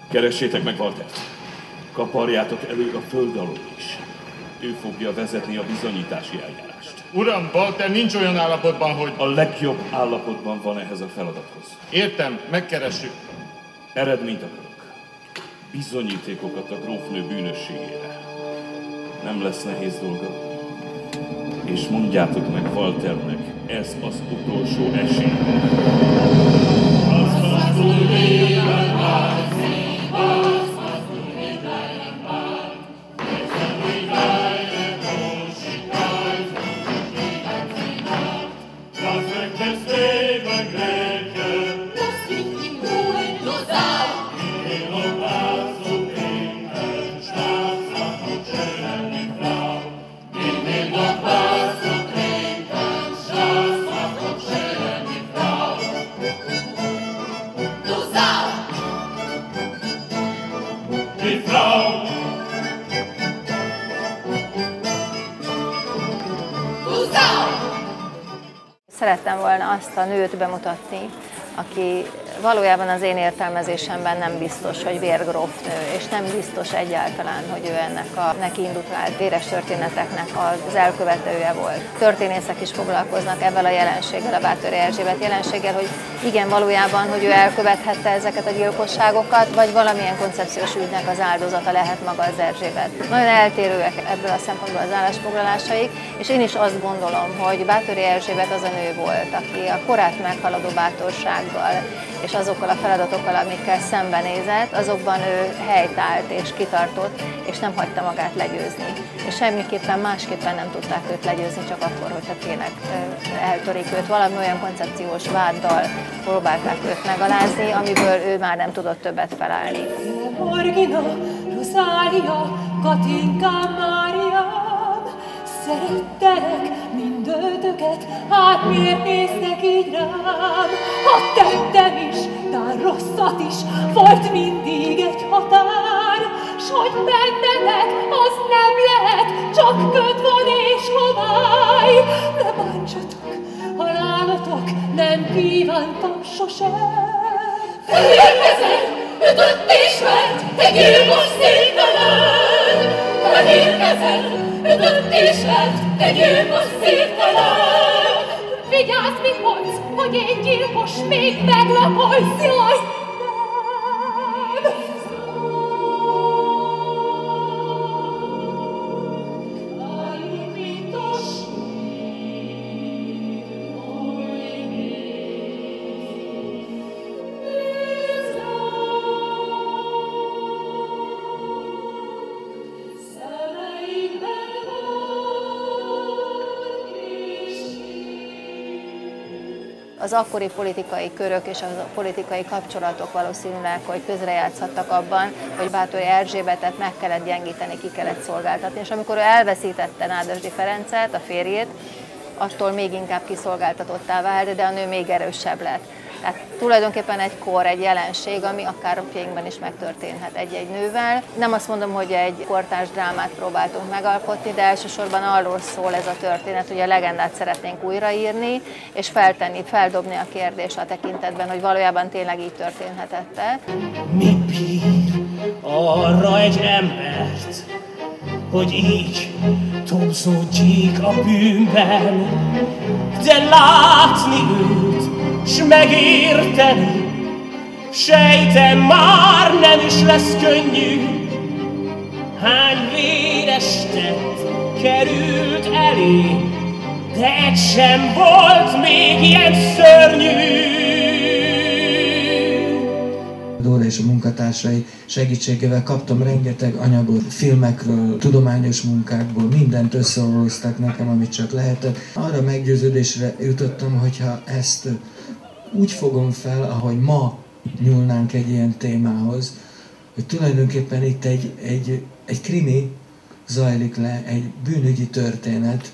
Keressétek meg Waltert. Kaparjátok elő a föld alól is. Ő fogja vezetni a bizonyítási eljárást. Uram, Walter nincs olyan állapotban, hogy... A legjobb állapotban van ehhez a feladathoz. Értem, megkeressük. Eredményt akarok. Bizonyítékokat a grófnő bűnösségére. Nem lesz nehéz dolga. És mondjátok meg Walternek, ez az utolsó esély. Szerettem volna azt a nőt bemutatni, aki valójában az én értelmezésemben nem biztos, hogy vérgrófnő, és nem biztos egyáltalán, hogy ő ennek a neki indulált véres történeteknek az elkövetője volt. Történészek is foglalkoznak ebben a jelenséggel, a Báthory Erzsébet jelenséggel, hogy igen, valójában, hogy ő elkövethette ezeket a gyilkosságokat, vagy valamilyen koncepciós ügynek az áldozata lehet maga az Erzsébet. Nagyon eltérőek ebből a szempontból az állásfoglalásaik, és én is azt gondolom, hogy Báthory Erzsébet az a nő volt, aki a korát meghaladó bátorsággal és azokkal a feladatokkal, amikkel szembenézett, azokban ő helytállt és kitartott, és nem hagyta magát legyőzni. És semmiképpen másképpen nem tudták őt legyőzni, csak akkor, hogyha tényleg eltörik őt. Valami olyan koncepciós váddal próbálták őt megalázni, amiből ő már nem tudott többet felállni. Morgina, Rosália, Katinka, Máriám, szerettelek mindötöket, hát miért néztek így rám? Ha tettem is, tán rosszat is, volt mindig egy határ, s hogy bennetek az nem lehet, csak köd van és homály. Ne bántsatok, halálotok nem kívántam sosem. Te érkezel, ütött és vert, te gyilkos szívtelen! Te érkezel, ütött és vert, te gyilkos szívtelen! Vigyázz, mit mondsz, hogy én gyilkos még meglapolsz, jaj! Az akkori politikai körök és a politikai kapcsolatok valószínűleg, hogy közrejátszhattak abban, hogy Báthory Erzsébetet meg kellett gyengíteni, ki kellett szolgáltatni. És amikor ő elveszítette Nádasdy Ferencet, a férjét, attól még inkább kiszolgáltatottá vált, de a nő még erősebb lett. Tehát tulajdonképpen egy kor, egy jelenség, ami akár napjainkban is megtörténhet egy-egy nővel. Nem azt mondom, hogy egy kortárs drámát próbáltunk megalkotni, de elsősorban arról szól ez a történet, hogy a legendát szeretnénk újraírni, és feldobni a kérdést a tekintetben, hogy valójában tényleg így történhetett-e. Mi bír arra egy embert, hogy így tobzódjék a bűnben, de látni őt, s megérteni, sejtem már nem is lesz könnyű. Hány véres tett került elé, de egy sem volt még ilyen szörnyű. Dóra és a munkatársai segítségével kaptam rengeteg anyagot, filmekről, tudományos munkákból, mindent összeolvasztak nekem, amit csak lehetett. Arra meggyőződésre jutottam, hogyha ezt úgy fogom fel, ahogy ma nyúlnánk egy ilyen témához, hogy tulajdonképpen itt egy krimi zajlik le, egy bűnügyi történet,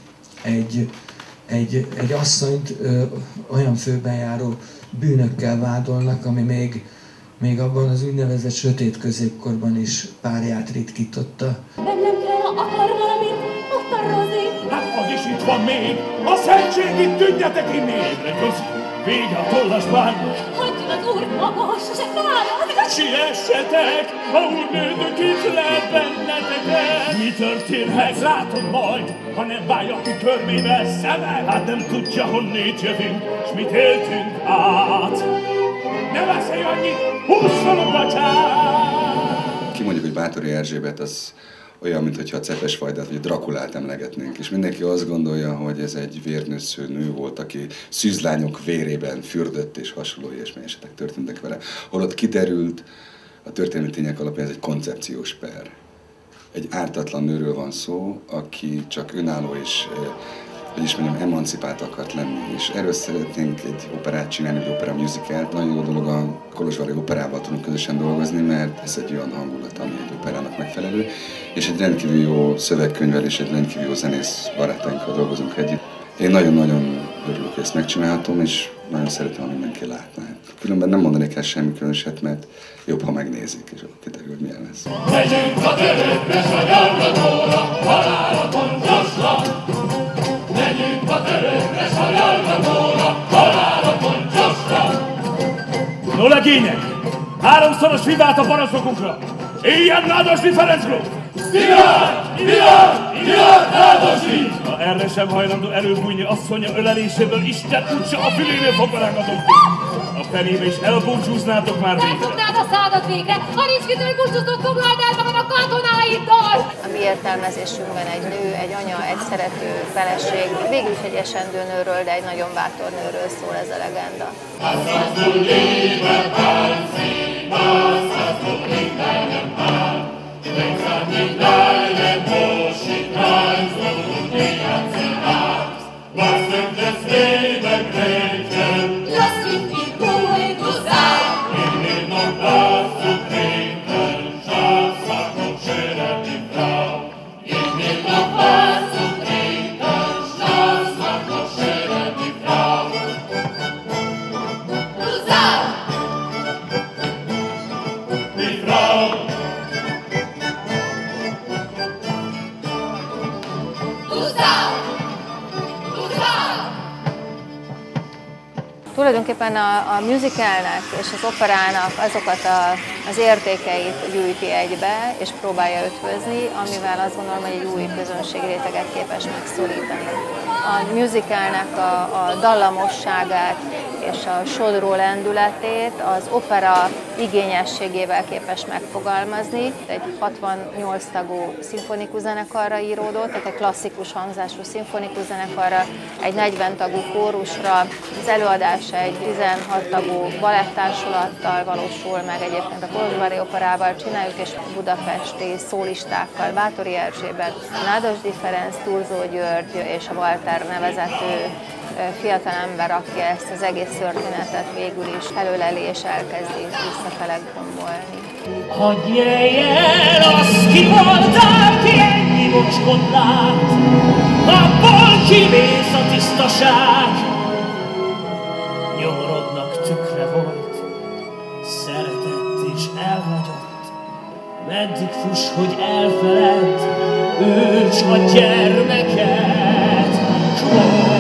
egy asszonyt olyan főbenjáró bűnökkel vádolnak, ami még abban az úgynevezett sötét középkorban is párját ritkította. Bennem kell, akar valamit, ott a Rozi. Hát az is itt van még! A szentség itt tűnjetek innét! Vége a tollas bárnak! Hagyjon az úr maga, sose fáradt! siessetek, ha úrnődök itt lehet benneteket. Mi történhet? Látod majd, ha nem válja ki körmével szemed. Hát nem tudja, honnét jövünk, s mit éltünk át. Ne veszélj annyit, húzzon a gatyát! Ki mondjuk, hogy Báthori Erzsébet az olyan, mintha a Cepesfajdát vagy a Drakulát emlegetnénk, és mindenki azt gondolja, hogy ez egy vérnősző nő volt, aki szűzlányok vérében fürdött, és hasonló ilyesmi esetek történtek vele. Holott kiderült, a történelmi tények alapján ez egy koncepciós per. Egy ártatlan nőről van szó, aki csak önálló és, hogy is mondjam, emancipált akart lenni, és erről szeretnénk egy operát csinálni, egy opera musicalt. Nagyon jó dolog a kolozsvári operával tudunk közösen dolgozni, mert ez egy olyan hangulat, ami egy operának megfelelő, és egy rendkívül jó szövegkönyvvel és egy rendkívül jó zenész barátainkkal dolgozunk együtt. Én nagyon-nagyon örülök, hogy ezt megcsinálhatom, és nagyon szeretem, ha mindenki látná. Különben nem mondanék el semmi különöset, mert jobb, ha megnézik, és ott kiderül, hogy milyen lesz. Megyünk a törökre, sanyargatóra, halálra pontyosra! Megyünk a törökre, sanyargatóra, halálra pontyosra! No legények! Háromszoros vivát a parancsnokunkra! Éljen Nádasdy Ferenc gróf! Szilárd! Szilárd! Szilárd Nádasdy! Ha erre sem hajlandó előbújni asszonya öleléséből, Isten úgyse a fülénél fogva rángatom ki! A fenébe is elbúcsúznátok már végre! Elfognád a szádat végre! Ha nincs kitől, hogy búcsúztat, foglald el magad a katonáiddal! A mi értelmezésünkben egy nő, egy anya, egy szerető feleség, végül is egy esendő nőről, de egy nagyon bátor nőről szól ez a legenda. Tulajdonképpen a musicalnek és az operának azokat az értékeit gyűjti egybe, és próbálja ötvözni, amivel azt gondolom, hogy egy új közönségréteget képes megszólítani. A musicalnek a dallamosságát és a sodró lendületét az opera igényességével képes megfogalmazni. Egy 68 tagú szimfonikus zenekarra íródott, tehát egy klasszikus hangzású szimfonikus zenekarra, egy 40 tagú kórusra. Az előadása egy 16 tagú balettársulattal valósul meg, egyébként a Kolozsvári Operával csináljuk, és budapesti szólistákkal, Báthori Erzsébet, Nádasdy Ferenc, Thurzó György és a Walter nevezető fiatalember, aki ezt az egész történetet végül is előleli és elkezdi visszafele gombolni. Hadd jöjj el, azt ki voltál, ki ennyi mocskot lát, abból kivész a tisztaság. Nyomorodnak tükre volt, szeretett és elhagyott, meddig fuss, hogy elfeled, őts a gyermeket,